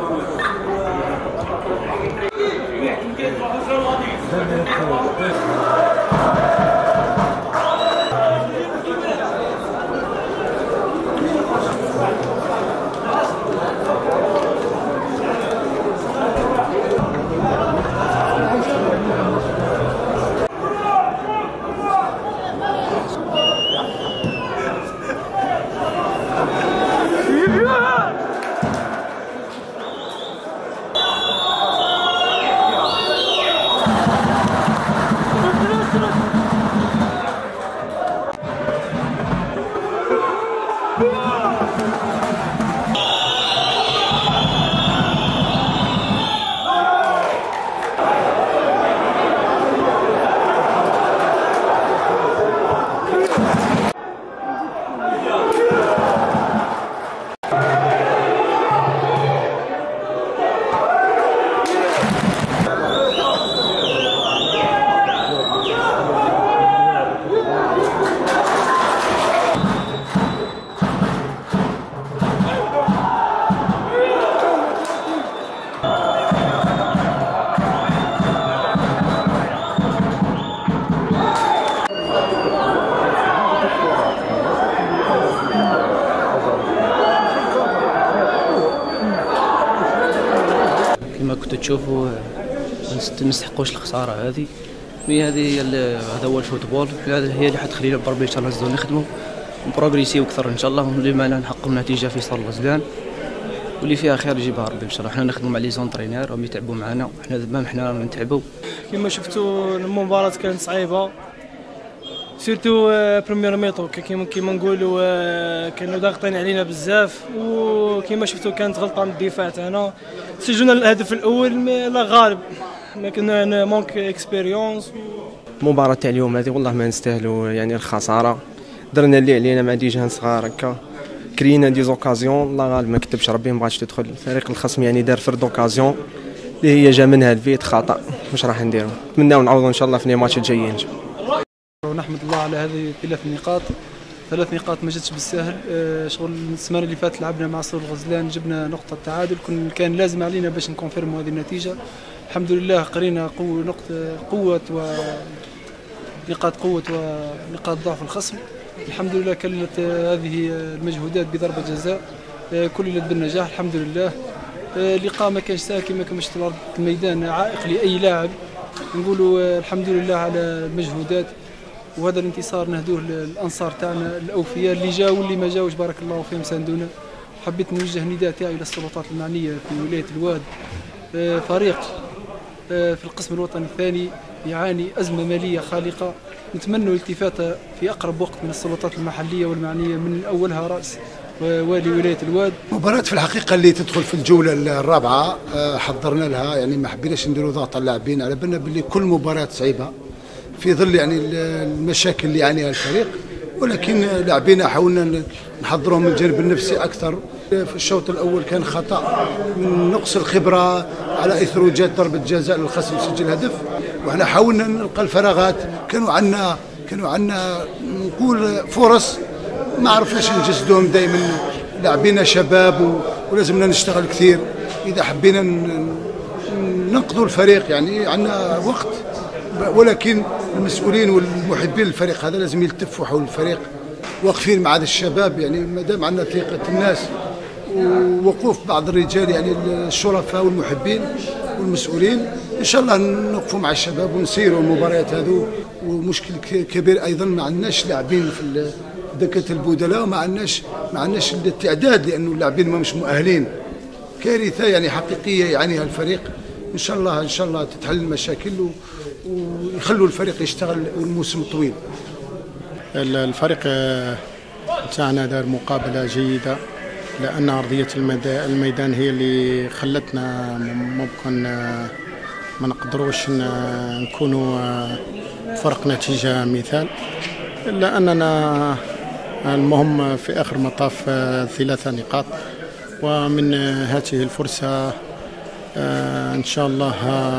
كما كنتوا تشوفوا ما نستحقوش الخساره هذه. هذا هو الفوتبول، هذا هي اللي حتخلينا بربي ان شاء الله نزيدو نخدموا ونبروغريسيو اكثر ان شاء الله، واللي معنا نحققوا نتيجه في صال الغزلان واللي فيها خير يجيبها ربي ان شاء الله. حنا نخدموا مع لي زونطرينير راهم يتعبوا معنا، حنا دابا حنا نتعبوا. كما شفتوا المباراه كانت صعيبه سيرتو بريمير ميطو، كيما نقولوا كانوا ضاغطين علينا بزاف، وكما شفتوا كانت غلطه من الدفاع تاعنا. سجلنا الهدف الاول لا غالب، ما كنا مونك اكسبيريونس. المباراه تاع اليوم هذه والله ما نستاهلوا يعني الخساره، درنا اللي علينا مع دي جان صغار هكا، كرينا دي زوكازيون الله غالب ما كتبش ربي ما بغاتش تدخل. الفريق الخصم يعني دار فرد اوكازيون اللي هي جا منها الفيت خطا، واش راح نديروا؟ نتمناو نعوضوا ان شاء الله في لي ماتش الجايين. ونحمد الله على هذه 3 نقاط ما جاتش بالساهل. شغل السمانه اللي فاتت لعبنا مع صور الغزلان، جبنا نقطه تعادل، كان لازم علينا باش نكونفيرموا هذه النتيجه. الحمد لله قرينا قوه ونقاط قوه ونقاط ضعف الخصم. الحمد لله كلت هذه المجهودات بضربه جزاء، كللت بالنجاح الحمد لله. اللقاء ما كانش سهل كما شفت الارض الميدان عائق لاي لاعب. نقولوا الحمد لله على المجهودات، وهذا الانتصار نهدوه للانصار تاعنا الاوفياء اللي جاوا واللي ما جاوش بارك الله فيهم ساندونا. حبيت نوجه نداء تاعي للسلطات المعنيه في ولايه الواد. فريق في القسم الوطني الثاني يعاني ازمه ماليه خالقه، نتمنى الالتفات في اقرب وقت من السلطات المحليه والمعنيه، من اولها راس والي ولايه الواد. مباراة في الحقيقة اللي تدخل في الجولة الرابعة حضرنا لها، يعني ما حبيناش نديروا ضغط على اللاعبين، على بالنا باللي كل مباراة صعيبة في ظل يعني المشاكل اللي يعانيها الفريق، ولكن لاعبينا حاولنا نحضرهم من الجانب النفسي أكثر. في الشوط الأول كان خطأ من نقص الخبرة على إثر جات ضربة جزاء للخصم سجل هدف، وإحنا حاولنا نلقى الفراغات. كانوا عندنا نقول فرص ما عرفناش نجسدوهم. دائما لاعبينا شباب ولازمنا نشتغل كثير اذا حبينا ننقذوا الفريق، يعني عندنا وقت، ولكن المسؤولين والمحبين للفريق هذا لازم يلتفوا حول الفريق، واقفين مع هذا الشباب. يعني ما دام عندنا ثقه الناس ووقوف بعض الرجال يعني الشرفاء والمحبين والمسؤولين، ان شاء الله نوقفوا مع الشباب ونسيروا المباريات هذو. ومشكل كبير ايضا ما عندناش لاعبين في دكة البدلاء، وما عندناش التعداد، لانه اللاعبين ما مش مؤهلين. كارثه يعني حقيقيه يعانيها الفريق. ان شاء الله تتحل المشاكل ويخلوا الفريق يشتغل الموسم الطويل. الفريق تاعنا دار مقابله جيده، لان ارضيه الميدان هي اللي خلتنا ممكن ما نقدروش نكونوا فرق نتيجه مثال، الا اننا المهم في آخر مطاف 3 نقاط. ومن هذه الفرصة إن شاء الله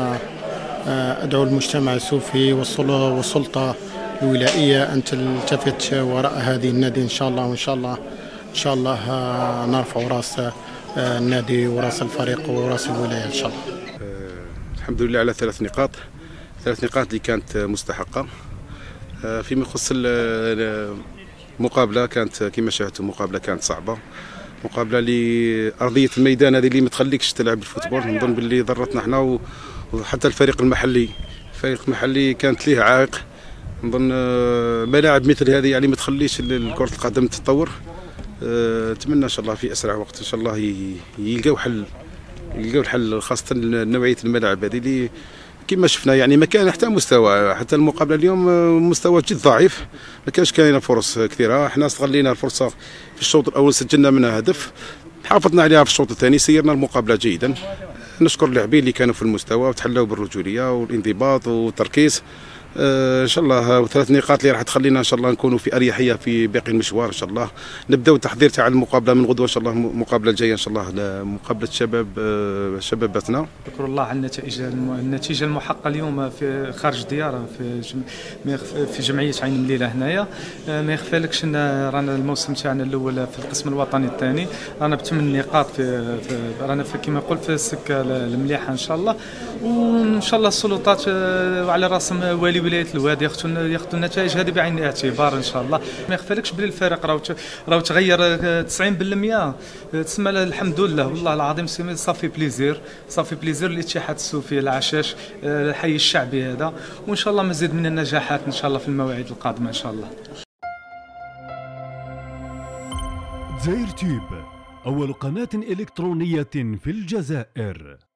أدعو المجتمع السوفي والسلطة الولائية أن تلتفت وراء هذه النادي إن شاء الله، وإن شاء الله ان شاء الله نرفع راس النادي وراس الفريق وراس الولايه ان شاء الله. الحمد لله على 3 نقاط، 3 نقاط اللي كانت مستحقه. فيما يخص المقابله كانت كما شاهدتوا مقابله كانت صعبه، مقابله لارضيه الميدان هذه اللي ما تخليكش تلعب الفوتبول. نظن باللي ضرتنا احنا وحتى الفريق المحلي، كانت ليه عائق. نظن ملاعب مثل هذه يعني ما تخليش كرة القدم تتطور. نتمنى ان شاء الله في اسرع وقت ان شاء الله يلقاو حل خاصة نوعية الملاعب هذه اللي كما شفنا يعني ما كان حتى مستوى، حتى المقابلة اليوم مستوى جد ضعيف، ما كانش كاينه فرص كثيرة. احنا استغلينا الفرصة في الشوط الأول، سجلنا منها هدف، حافظنا عليها في الشوط الثاني، سيرنا المقابلة جيدا. نشكر اللاعبين اللي كانوا في المستوى وتحلوا بالرجولية والانضباط والتركيز. ان شاء الله 3 نقاط اللي راح تخلينا ان شاء الله نكونوا في اريحيه في باقي المشوار. ان شاء الله نبداو التحضير تاع المقابله من غدوه ان شاء الله، المقابله الجايه ان شاء الله مقابله شباباتنا. نشكر الله على النتيجه المحققه اليوم في خارج الديار في جمعيه عين المليله هنايا. ما يخفالكش ان رانا الموسم تاعنا الاول في القسم الوطني الثاني رانا ب8 نقاط رانا كما نقول في السكه المليحه ان شاء الله. وان شاء الله السلطات وعلى راسهم والي ولايه الواد ياخذوا النتائج هذه بعين الاعتبار ان شاء الله. ما يخفالكش بلي الفريق راهو تغير 90%. تسمى الحمد لله والله العظيم صافي بليزير الاتحاد السوفي العشاش الحي الشعبي هذا. وان شاء الله مزيد من النجاحات ان شاء الله في المواعيد القادمه ان شاء الله. دزاير تيوب أول قناة إلكترونية في الجزائر.